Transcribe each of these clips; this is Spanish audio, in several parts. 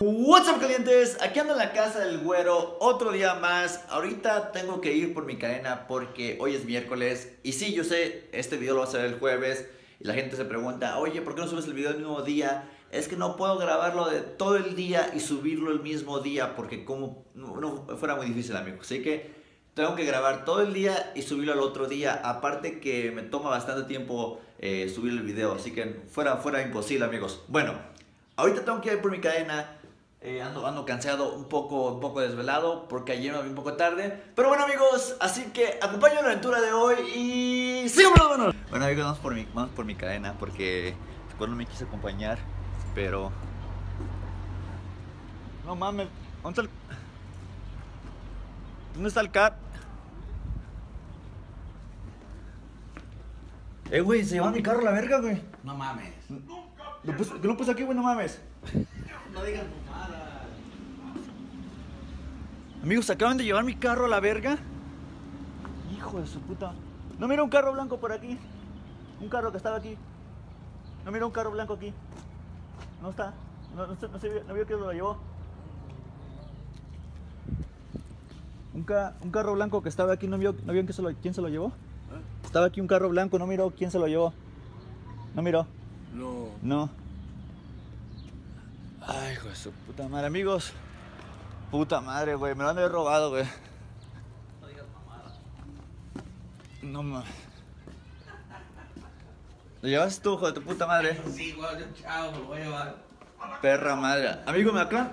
What's up, calientes, aquí ando en la casa del güero, otro día más. Ahorita tengo que ir por mi cadena porque hoy es miércoles. Y sí, yo sé, este video lo va a hacer el jueves. Y la gente se pregunta, oye, ¿por qué no subes el video el mismo día? Es que no puedo grabarlo de todo el día y subirlo el mismo día, porque como no fuera muy difícil, amigos. Así que tengo que grabar todo el día y subirlo al otro día. Aparte que me toma bastante tiempo subir el video, así que fuera imposible, amigos. Bueno, ahorita tengo que ir por mi cadena. Ando cansado, un poco desvelado, porque ayer me vi un poco tarde. Pero bueno, amigos, así que acompáñenme en la aventura de hoy y síganme, hermanos. Bueno, amigos, vamos por mi cadena, porque no me quise acompañar, pero no mames, ¿dónde está el cat? Güey, se lleva mi carro a la verga, güey. No mames. ¿Qué lo puse aquí, güey? No mames. No digas mamadas. Amigos, acaban de llevar mi carro a la verga. Hijo de su puta. No mira un carro blanco por aquí. Un carro que estaba aquí. No mira un carro blanco aquí. No está. No vio que lo llevó. Un carro blanco que estaba aquí. ¿No vio quién se lo llevó? Estaba aquí un carro blanco. No miró quién se lo llevó. No miró. No. Ay, hijo de su puta madre, amigos. Puta madre, güey. Me lo han de haber robado, güey. No digas mamadas. No mames. ¿Lo llevas tú, hijo de tu puta madre? Sí, güey, chao, me lo voy a llevar. Perra madre. Amigo, me acá.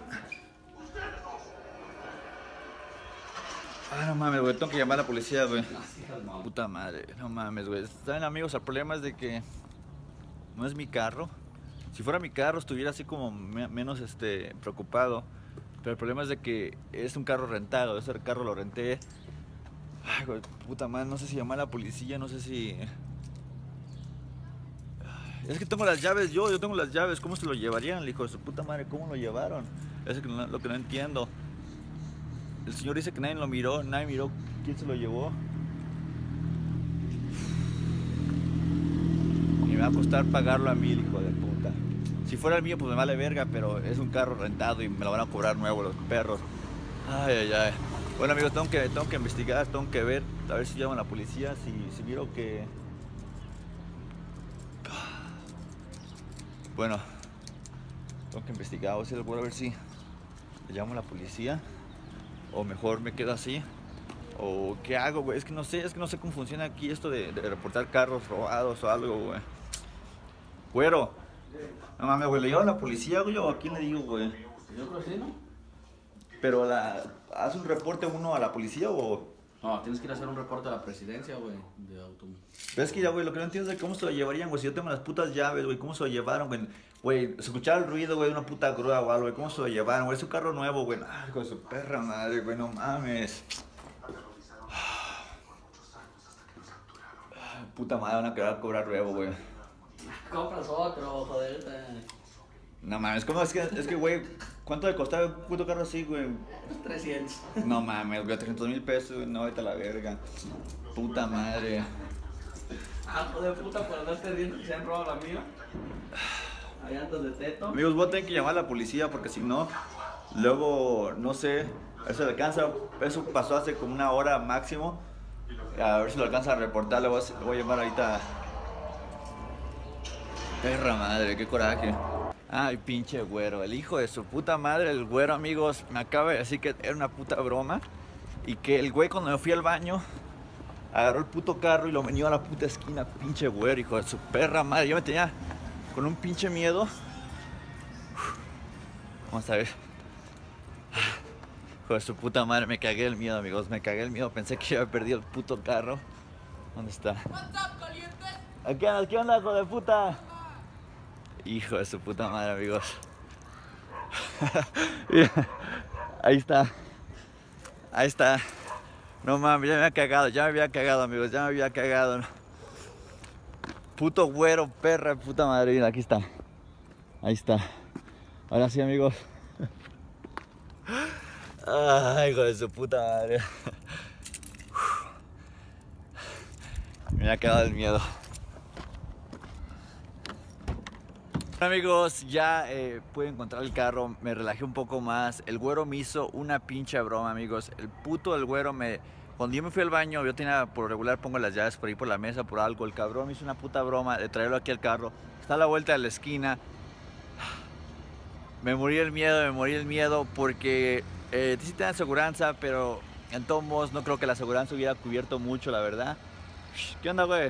Ah, no mames, güey. Tengo que llamar a la policía, güey. Puta madre. No mames, güey. ¿Saben, amigos? El problema es de que no es mi carro. Si fuera mi carro estuviera así como menos preocupado. Pero el problema es de que es un carro rentado. Ese carro lo renté. Ay, güey, puta madre. No sé si llamar a la policía. No sé si... Es que tengo las llaves yo tengo las llaves. ¿Cómo se lo llevarían, el hijo de su puta madre? ¿Cómo lo llevaron? Es lo que no entiendo. El señor dice que nadie lo miró. Nadie miró quién se lo llevó. Y me va a costar pagarlo a mí, el hijo de puta. Si fuera el mío, pues me vale verga, pero es un carro rentado y me lo van a cobrar nuevo los perros. Ay. Bueno, amigos, tengo que investigar, tengo que ver, a ver si llaman a la policía, si miro que... Bueno, tengo que investigar, voy a ver si le llamo a la policía o mejor me quedo así. O qué hago, güey, es que no sé cómo funciona aquí esto de reportar carros robados o algo, güey. Güero, no mames, güey, ¿le llevo a la policía, güey, o a quién le digo, güey? Yo creo que sí, ¿no? Pero ¿hace un reporte uno a la policía o...? No, tienes que ir a hacer un reporte a la presidencia, güey, de automóvil. Pero es que ya, güey, lo que no entiendo es de cómo se lo llevarían, güey. Si yo tengo las putas llaves, güey, ¿cómo se lo llevaron, güey? Güey, se escuchaba el ruido, güey, de una puta grúa o algo, güey. ¿Cómo se lo llevaron, güey? Es un carro nuevo, güey. Ay, hijo de su perra madre, güey, no mames. Puta madre, van a querer cobrar nuevo, güey. Compras otro, joder. No mames, ¿cómo? Es que, güey, ¿cuánto le costaba un puto carro así, güey? 300. No mames, güey, 300,000 pesos, güey, no, vete a la verga. Puta madre. Ah, joder, puta, por andarte viendo que se han robado la mía. Ahí andas de teto. Amigos, voy a tener que llamar a la policía porque si no, luego, no sé, eso le alcanza. Eso pasó hace como una hora máximo. A ver si lo alcanza a reportar, le voy a llamar ahorita. Perra madre, qué coraje. Ay, pinche güero, el hijo de su puta madre, el güero, amigos, me acaba de decir que era una puta broma. Y que el güey cuando me fui al baño, agarró el puto carro y lo metió a la puta esquina, pinche güero, hijo de su perra madre. Yo me tenía con un pinche miedo. Vamos a ver. Hijo de su puta madre, me cagué el miedo, amigos, me cagué el miedo. Pensé que había perdido el puto carro. ¿Dónde está? ¿Qué onda, hijo de puta? Hijo de su puta madre, amigos. Ahí está. No mames, ya me había cagado, amigos, ya me había cagado. Puto güero, perra, puta madre, mira, aquí está. Ahí está. Ahora sí, amigos. Ay, hijo de su puta madre. Me ha cagado el miedo. Amigos, ya pude encontrar el carro, me relajé un poco más. El güero me hizo una pinche broma, amigos. El puto del güero cuando yo me fui al baño, yo tenía, por regular pongo las llaves por ahí por la mesa, por algo. El cabrón me hizo una puta broma de traerlo aquí al carro. Está a la vuelta de la esquina. Me morí el miedo porque sí te dan aseguranza, pero en todos modos no creo que la aseguranza hubiera cubierto mucho, la verdad. ¿Qué onda, güey?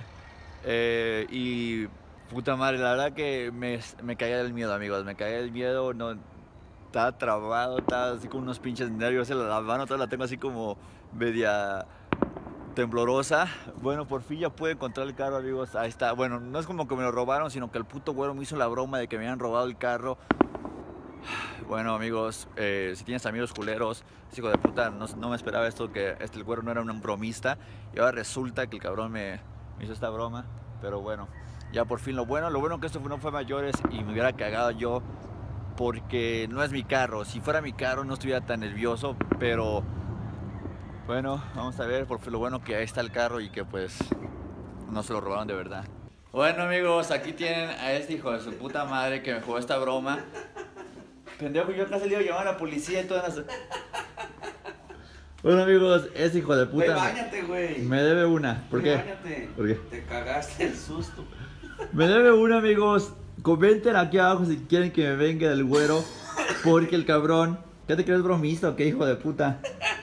Y puta madre, la verdad que me caía del miedo, amigos. Me caía del miedo, no, estaba trabado, estaba así con unos pinches nervios. La mano toda la tengo así como media temblorosa. Bueno, por fin ya pude encontrar el carro, amigos. Ahí está. Bueno, no es como que me lo robaron, sino que el puto güero me hizo la broma de que me habían robado el carro. Bueno, amigos, si tienes amigos culeros, hijo de puta, no me esperaba esto, que el güero no era un bromista. Y ahora resulta que el cabrón me hizo esta broma. Pero bueno, ya por fin lo bueno que esto no fue mayores y me hubiera cagado yo, porque no es mi carro. Si fuera mi carro no estuviera tan nervioso, pero bueno, vamos a ver. Por lo bueno que ahí está el carro y que pues no se lo robaron de verdad. Bueno, amigos, aquí tienen a este hijo de su puta madre que me jugó esta broma. Pendejo, yo casi le iba a llamar a la policía y todas las... Bueno, amigos, ese hijo de puta... Güey, báñate, güey. Me debe una. ¿Por qué? Báñate. ¿Por qué? Te cagaste el susto. Me debe una, amigos. Comenten aquí abajo si quieren que me venga del güero, porque el cabrón... ¿Ya te crees bromista o qué, hijo de puta?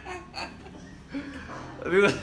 Amigos...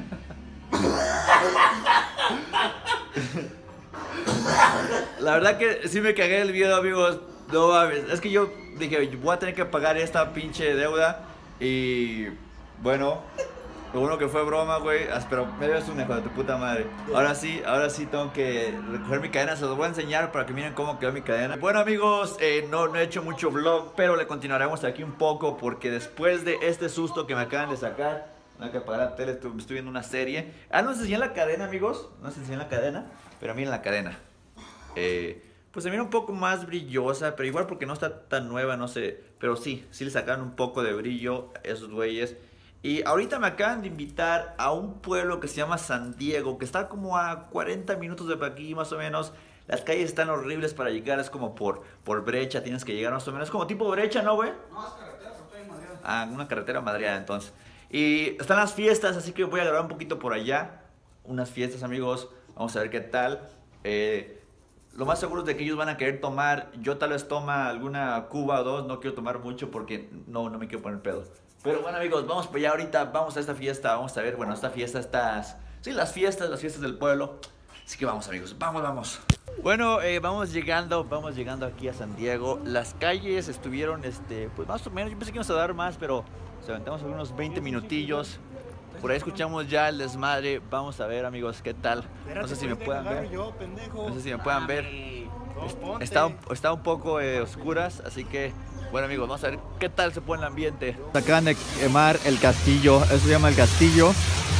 La verdad que sí me cagué el miedo, amigos. No mames, es que yo dije, voy a tener que pagar esta pinche deuda. Y bueno, lo bueno que fue broma, güey. Pero me debes un hijo de tu puta madre. Ahora sí tengo que recoger mi cadena. Se los voy a enseñar para que miren cómo quedó mi cadena. Bueno, amigos, no he hecho mucho vlog, pero le continuaremos aquí un poco, porque después de este susto que me acaban de sacar, no hay que apagar la tele, estoy viendo una serie. No se enseñan la cadena, amigos. No se enseñan la cadena, pero miren la cadena. Pues se mira un poco más brillosa, pero igual porque no está tan nueva, no sé. Pero sí le sacaron un poco de brillo a esos güeyes. Y ahorita me acaban de invitar a un pueblo que se llama San Diego, que está como a 40 minutos de aquí más o menos. Las calles están horribles para llegar, es como por brecha, tienes que llegar más o menos. Es como tipo brecha, ¿no, güey? No, es carretera, pero estoy en Madrid. Una carretera madreada, entonces. Y están las fiestas, así que voy a grabar un poquito por allá. Unas fiestas, amigos. Vamos a ver qué tal. Lo más seguro es de que ellos van a querer tomar. Yo tal vez toma alguna cuba o dos. No quiero tomar mucho porque no me quiero poner pedo. Pero bueno, amigos, vamos para allá ahorita. Vamos a esta fiesta. Vamos a ver, bueno, esta fiesta, sí, las fiestas del pueblo. Así que vamos, amigos, vamos. Bueno, vamos llegando aquí a San Diego. Las calles estuvieron, pues más o menos. Yo pensé que íbamos a dar más, pero se aventamos algunos 20 minutillos. Por ahí escuchamos ya el desmadre. Vamos a ver, amigos, qué tal. No sé si me puedan ver. No sé si me puedan ver. Está un poco oscuras, así que bueno, amigos, vamos a ver qué tal se pone el ambiente. Acaban de quemar el castillo. Eso se llama el castillo.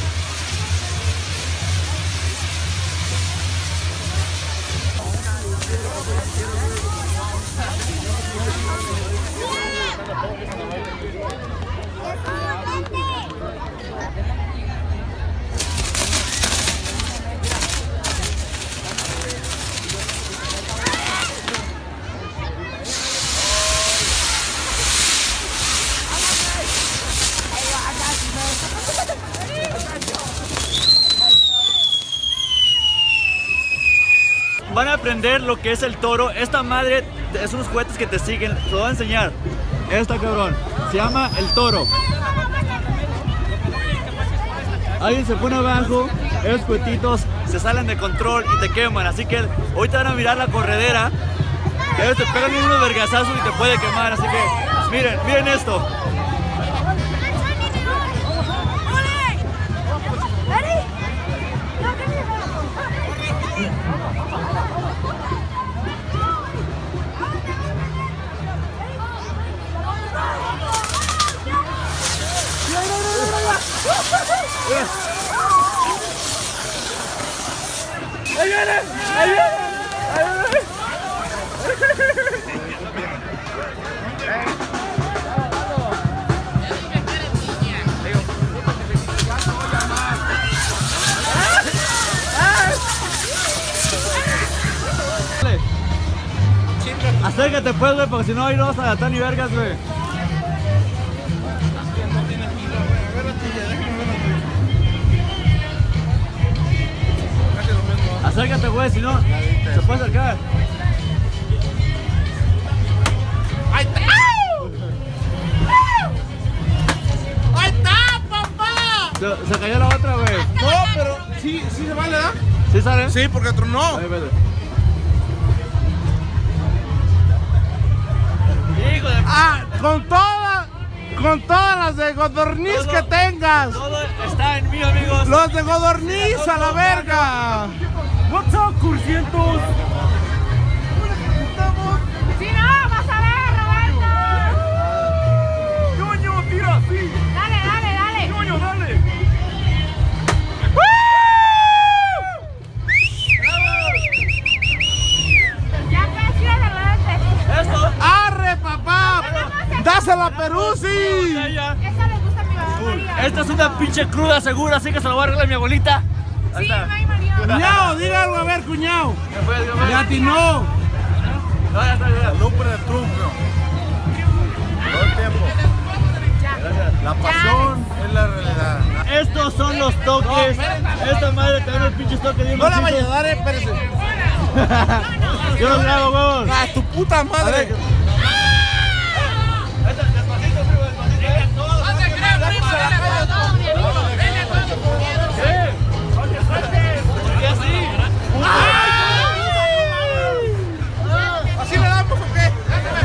Van a aprender lo que es el toro. Esta madre es unos juguetes que te siguen. Te lo voy a enseñar. Esta, cabrón, se llama el toro. Alguien se pone abajo, esos juguetitos se salen de control y te queman. Así que ahorita van a mirar la corredera. Que ellos te pegan unos vergazazos y te puede quemar. Así que miren esto. ¡Ahí viene! ¡Ahí viene! ¡Ahí viene! Acércate pues, güey, porque si no ahí no vas a gastar ni vergas, güey. Acércate, güey, si no, se puede acercar. ¡Ahí está! ¡Ahí está, papá! Se cayó la otra, güey. No, pero sí se vale, ¿verdad? ¿Sí sale? Sí, porque otro no. Ahí, vete. Hijo de... Ah, con todas las de Godorniz que tengas. Todo está en mí, amigos. Los de Godorniz a la verga. What's up, cursientos? Si no, vas a ver, Roberto. ¡Ñoño, tira así! Dale. ¡Ñoño, dale! Ya creció de repente. ¡Eso! ¡Arre, papá! ¡Dásela a Peruzzi! Ella. Esa le gusta a mi mamá María. Esta es una pinche cruda segura, así que se la voy a arreglar a mi abuelita. Ahí Sí, está. no hay María. Cuñado, diga algo a ver, cuñado. ¿Qué fue, Dios? Le atinó. No, ya está, ya. Lumbre de trunco. Todo el tiempo. La pasión es la realidad. Estos son los toques. Esta madre te da unos pinches toques bien No la vaya a macitos. dar, espérese. Yo los grabo, huevos. ¡A tu puta madre! Despacito, primo, despacito. Y así. ¿Así le damos o qué?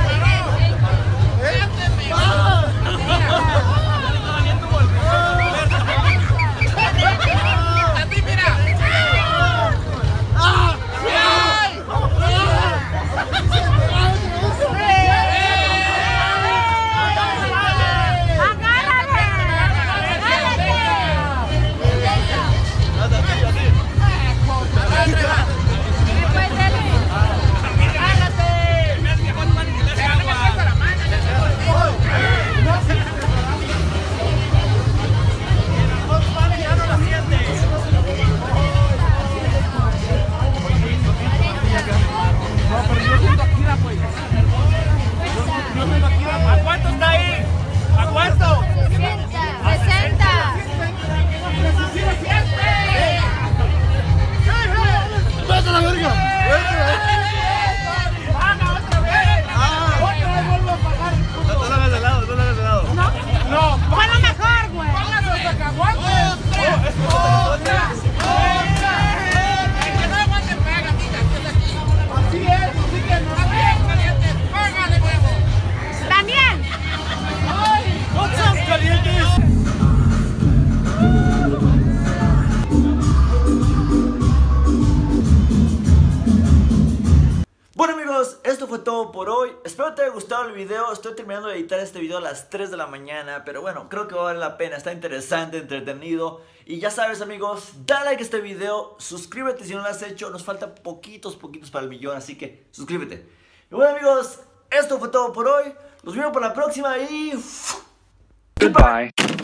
¿A cuánto está ahí? ¿A cuánto? 60. ¡Vete a la verga! No te lo hagas de lado, no te lo hagas de lado. No, Fue lo mejor, güey. pagas hasta caguantes. Así que no. Paga de nuevo. También. What's up, calientes? Bueno amigos, esto fue todo por hoy. Espero te haya gustado el video. Estoy terminando de editar este video a las 3 de la mañana, pero bueno, creo que va a valer la pena. Está interesante, entretenido. Y ya sabes amigos, dale like a este video, suscríbete si no lo has hecho. Nos faltan poquitos para el millón, así que suscríbete. Y bueno amigos, esto fue todo por hoy. Nos vemos para la próxima y... Goodbye.